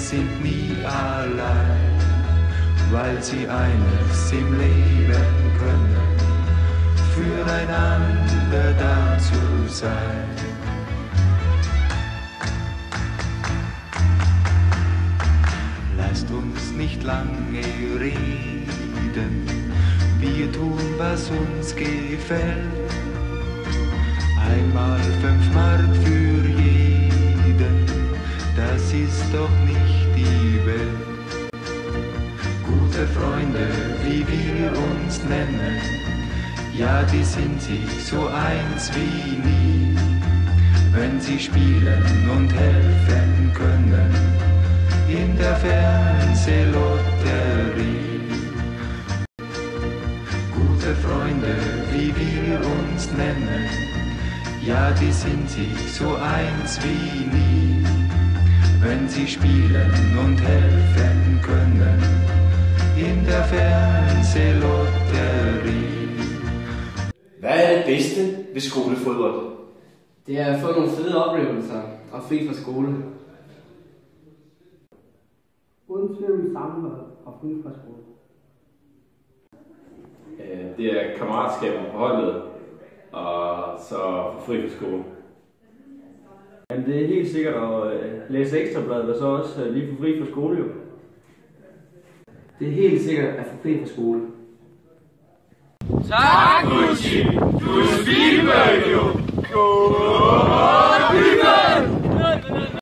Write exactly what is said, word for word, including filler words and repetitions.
sind nie allein, weil sie eines im Leben können, füreinander da zu sein. Lasst uns nicht lange reden, wir tun, was uns gefällt. Einmal fünf Mark für jeden, das ist doch nicht die Welt. Gute Freunde, wie wir uns nennen, ja, die sind sich so eins wie nie, wenn sie spielen und helfen können in der Fernsehlotterie. Gute Freunde, wie wir uns nennen, ja, die sind sich so eins wie nie, wenn sie spielen und helfen können in der Fernsehlotterie. Hvad er det bedste ved skolefodbold? Det er at få nogle fede oplevelser og fri fra skole. Uden tvivl sammenhold og fri fra skole. Det er kammeratskaber på holdet, og så få fri fra skole. Jamen, det er helt sikkert at læse ekstrabladet, og så også lige få fri fra skole, jo. Det er helt sikkert at få fri fra skole. Tak, Gucci! Du er spilbøg, jo! God